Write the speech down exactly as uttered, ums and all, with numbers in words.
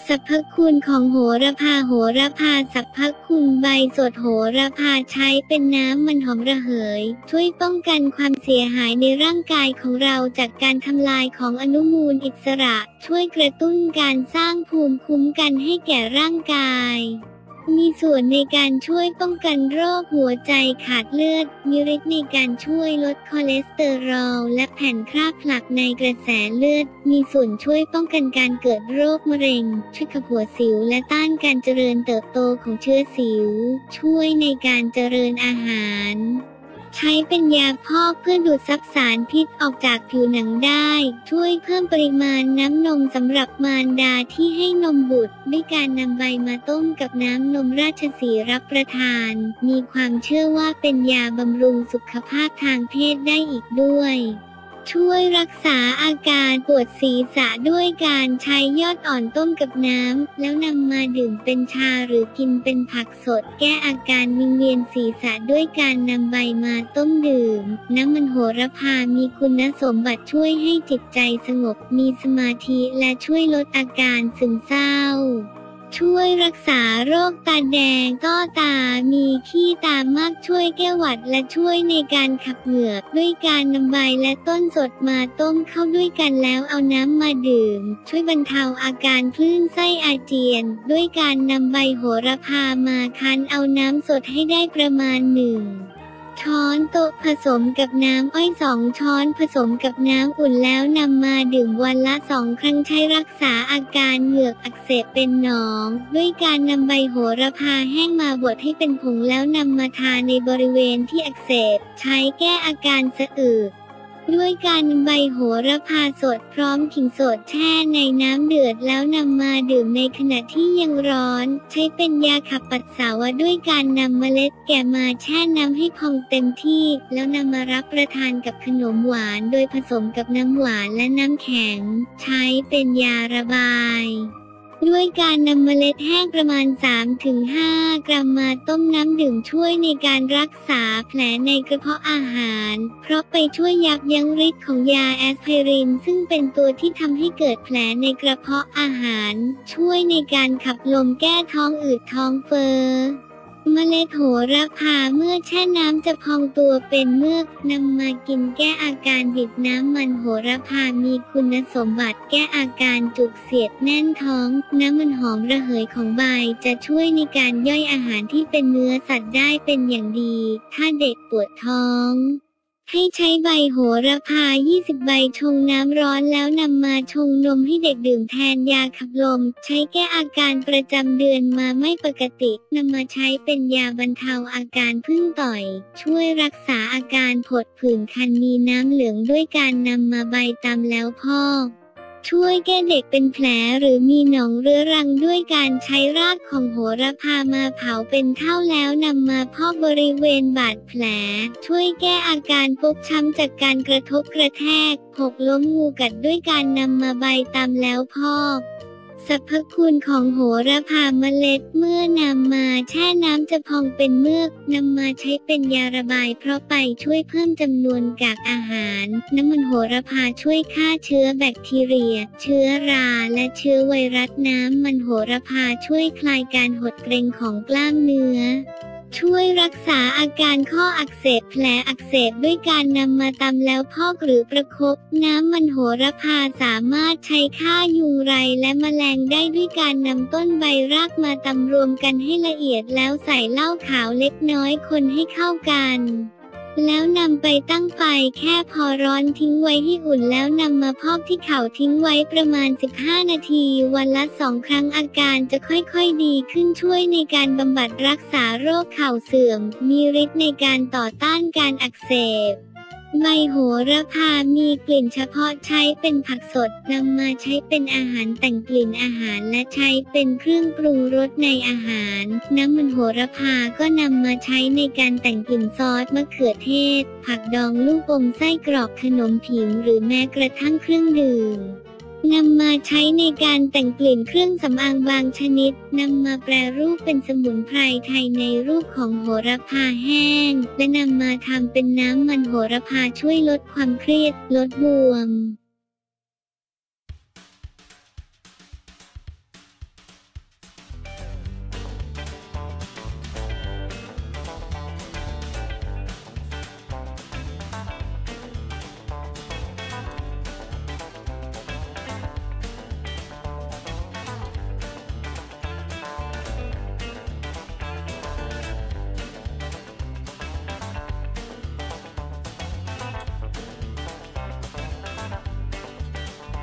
สรรพคุณของโหระพาโหระพาสรรพคุณใบสดโหระพาใช้เป็นน้ำมันหอมระเหยช่วยป้องกันความเสียหายในร่างกายของเราจากการทำลายของอนุมูลอิสระช่วยกระตุ้นการสร้างภูมิคุ้มกันให้แก่ร่างกายมีส่วนในการช่วยป้องกันโรคหัวใจขาดเลือดมีฤทธิ์ในการช่วยลดคอเลสเตอรอลและแผ่นคราบผลักในกระแสเลือดมีส่วนช่วยป้องกันการเกิดโรคมะเร็งช่วยขับหัวสิวและต้านการเจริญเติบโตของเชื้อสิวช่วยในการเจริญอาหารใช้เป็นยาพอกเพื่อดูดซับสารพิษออกจากผิวหนังได้ช่วยเพิ่มปริมาณน้ำนมสำหรับมารดาที่ให้นมบุตรด้วยการนำใบมาต้มกับน้ำนมราชสีห์รับประทานมีความเชื่อว่าเป็นยาบำรุงสุขภาพทางเพศได้อีกด้วยช่วยรักษาอาการปวดศีรษะด้วยการใช้ยอดอ่อนต้มกับน้ำแล้วนำมาดื่มเป็นชาหรือกินเป็นผักสดแก้อาการวิงเวียนศีรษะด้วยการนำใบมาต้มดื่มน้ำมันโหระพามีคุณสมบัติช่วยให้จิตใจสงบมีสมาธิและช่วยลดอาการซึมเศร้าช่วยรักษาโรคตาแดงต้อตามีขี้ตามากช่วยแก้หวัดและช่วยในการขับเหงื่อด้วยการนำใบและต้นสดมาต้มเข้าด้วยกันแล้วเอาน้ำมาดื่มช่วยบรรเทาอาการคลื่นไส้อาเจียนด้วยการนำใบโหระพามาคั้นเอาน้ำสดให้ได้ประมาณหนึ่งช้อนโต๊ะผสมกับน้ำอ้อยสองช้อนผสมกับน้ำอุ่นแล้วนำมาดื่มวันละสองครั้งใช้รักษาอาการเหงือกอักเสบเป็นหนองด้วยการนำใบโหระพาแห้งมาบดให้เป็นผงแล้วนำมาทาในบริเวณที่อักเสบใช้แก้อาการสะอึกด้วยการนำใบโหระพาสดพร้อมขิงสดแช่ในน้ำเดือดแล้วนำมาดื่มในขณะที่ยังร้อนใช้เป็นยาขับปัสสาวะด้วยการนำเมล็ดแก่มาแช่น้ำให้พองเต็มที่แล้วนำมารับประทานกับขนมหวานโดยผสมกับน้ำหวานและน้ำแข็งใช้เป็นยาระบายด้วยการนำเมล็ดแห้งประมาณ สามถึงห้า กรัมมาต้มน้ำดื่มช่วยในการรักษาแผลในกระเพาะอาหารเพราะไปช่วยยับยั้งฤทธิ์ของยาแอสไพรินซึ่งเป็นตัวที่ทำให้เกิดแผลในกระเพาะอาหารช่วยในการขับลมแก้ท้องอืดท้องเฟ้อเมล็ดโหระพาเมื่อแช่น้ำจะพองตัวเป็นเมือกนำมากินแก้อาการบิดน้ำมันโหระพามีคุณสมบัติแก้อาการจุกเสียดแน่นท้องน้ำมันหอมระเหยของใบจะช่วยในการย่อยอาหารที่เป็นเนื้อสัตว์ได้เป็นอย่างดีถ้าเด็กปวดท้องให้ใช้ใบโหระพายี่สิบใบชงน้ำร้อนแล้วนำมาชงนมให้เด็กดื่มแทนยาขับลมใช้แก้อาการประจำเดือนมาไม่ปกตินำมาใช้เป็นยาบรรเทาอาการพึ่งต่อยช่วยรักษาอาการผดผื่นคันมีน้ำเหลืองด้วยการนำมาใบตำแล้วพอกช่วยแก้เด็กเป็นแผลหรือมีหนองเรื้อรังด้วยการใช้รากของโหระพามาเผาเป็นเท่าแล้วนำมาพอกบริเวณบาดแผลช่วยแก้อาการฟกช้ำจากการกระทบกระแทกหกล้มงูกัดด้วยการนำมาใบตำแล้วพอกสรรพคุณของโหระพาเมล็ดเมื่อนำมาแช่น้ำจะพองเป็นเมือกนำมาใช้เป็นยาระบายเพราะไปช่วยเพิ่มจำนวนกากอาหารน้ำมันโหระพาช่วยฆ่าเชื้อแบคทีเรียเชื้อราและเชื้อไวรัสน้ำมันโหระพาช่วยคลายการหดเกร็งของกล้ามเนื้อช่วยรักษาอาการข้ออักเสบแผลอักเสบด้วยการนำมาตำแล้วพอกหรือประคบน้ำมันโหระพาสามารถใช้ฆ่ายุงไรและแมลงได้ด้วยการนำต้นใบรากมาตำรวมกันให้ละเอียดแล้วใส่เหล้าขาวเล็กน้อยคนให้เข้ากันแล้วนำไปตั้งไฟแค่พอร้อนทิ้งไว้ให้อุ่นแล้วนำมาพอกที่เข่าทิ้งไว้ประมาณสิบห้านาทีวันละสองครั้งอาการจะค่อยๆดีขึ้นช่วยในการบำบัดรักษาโรคเข่าเสื่อมมีฤทธิ์ในการต่อต้านการอักเสบใบโหระพามีกลิ่นเฉพาะใช้เป็นผักสดนำมาใช้เป็นอาหารแต่งกลิ่นอาหารและใช้เป็นเครื่องปรุงรสในอาหารน้ำมันโหระพาก็นำมาใช้ในการแต่งกลิ่นซอสมะเขือเทศผักดองลูกอมไส้กรอกขนมผิงหรือแม้กระทั่งเครื่องดื่มนำมาใช้ในการแต่งกลิ่นเครื่องสำอางบางชนิดนำมาแปรรูปเป็นสมุนไพรไทยในรูปของโหระพาแห้งและนำมาทำเป็นน้ำมันโหระพาช่วยลดความเครียดลดบวม